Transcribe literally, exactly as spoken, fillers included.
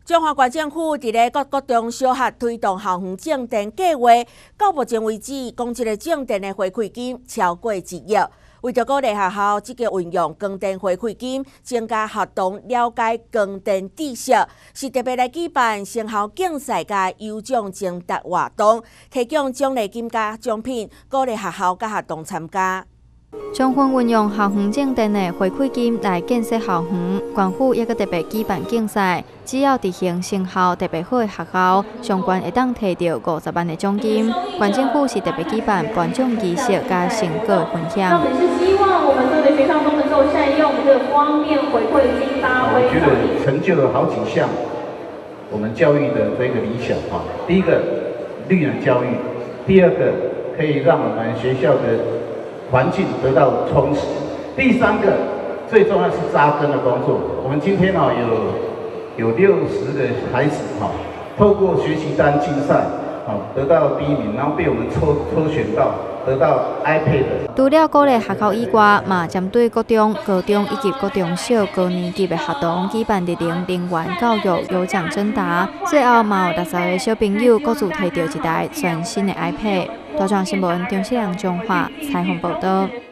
中华县政府伫咧各国中小学推动校园正电计划，到目前为止，公这个正电的回馈金超过一亿。为着鼓励学校积极运用光电回馈金，增加学童了解光电知识，是特别来举办成效竞赛甲优奖征答活动，提供奖励金甲奖品，鼓励学校甲学童参加。 充分运用校园正电的回馈金来建设校园，县府也阁特别举办竞赛，只要执行成效特别好的学校，上悬会当摕到五十万的奖金。县政府是特别举办颁奖仪式加成果分享。 那我们是希望我们各位学校都能够善用这个光电回馈金发挥。 我觉得成就了好几项我们教育的这个理想哈。第一个，绿能教育；第二个，可以让我们学校的 环境得到充实。第三个，最重要是扎根的工作。我们今天哦有有六十个孩子哈，透过学习单竞赛，好得到第一名，然后被我们抽抽选到得到 iPad。 除了鼓励学校以外，嘛针对各中、高中以及各中小高年级的学童举办日龄能源教育有奖征答，最后嘛有六十个小朋友各自摕到一台全新的 iPad。大壮新闻，中视两中华采访报道。